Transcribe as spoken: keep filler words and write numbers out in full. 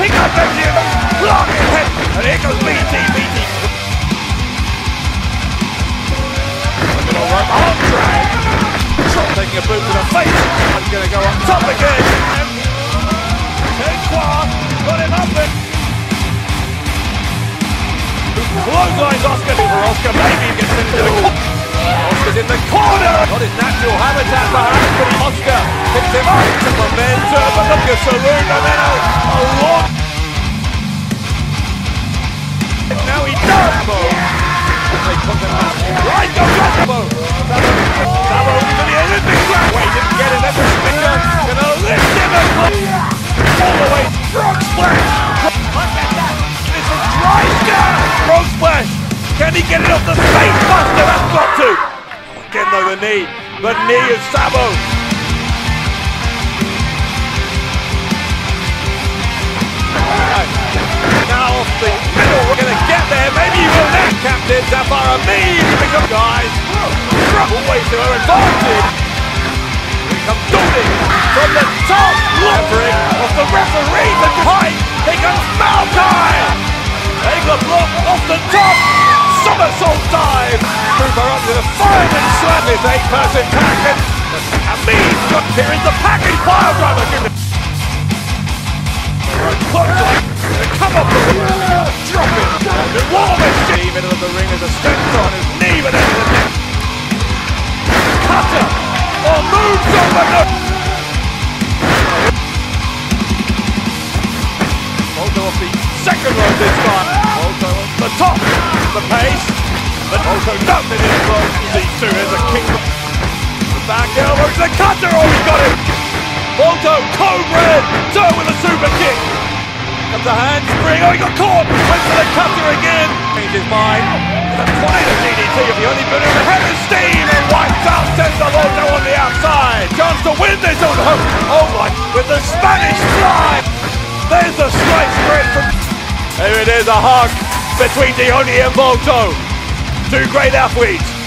He got Öcsi in the block his head. And here goes B T, B T. Middle rope, arm drag. Taking a boot to the face. And going to go up top again. Tengkwa got him up there. Clotheslines Oskar for Oskar. Maybe he gets into the corner. Oskar's in the corner. Not his natural habitat perhaps, but Oskar picks him up. Some momentum. But look at Saloon. And then a, a long. Now he does. Sabó. They put them up. Right goes Sabó. Sabó to the Olympic ground. Wait, didn't get it. That's a sticker. Gonna lift him up. All the way. Frog splash. It's a Dreissker. Frog splash. Can he get it off the face buster? That's got to. Again though, the knee. The knee of Sabó. Now off the middle, we're going to get there, maybe he will next. Captain Zafar, Ameen, becomes guys, always to her advantage. Here comes Dullnig from the top, Maverick off the referee, but behind, here comes Maokai. Aigle block off the top, somersault dive. Trooper up with a fireman slam, this eight-person pack, and Ameen got here in the package pile driver. Come up the ring, drop it, the Warman Steve into the ring as a strength on his knee, but then the neck. Cutter, or moves over the... Volto off the second row this time. Volto on the top, the pace, but Volto nothing in close. These two is a kick. The back elbow, the cutter, oh he got it. Volto, Cobra, toe with a super kick. Comes a handspring, oh he got caught, went for the cutter again. Changed his mind, that's quite a D D T if he only put in the head of steam and wipes out Senza Volto on the outside. Chance to win this on home. Oh my, with the Spanish fly. There's the straight spread from... There it is, a hug between Tihanyi and Volto. Two great athletes.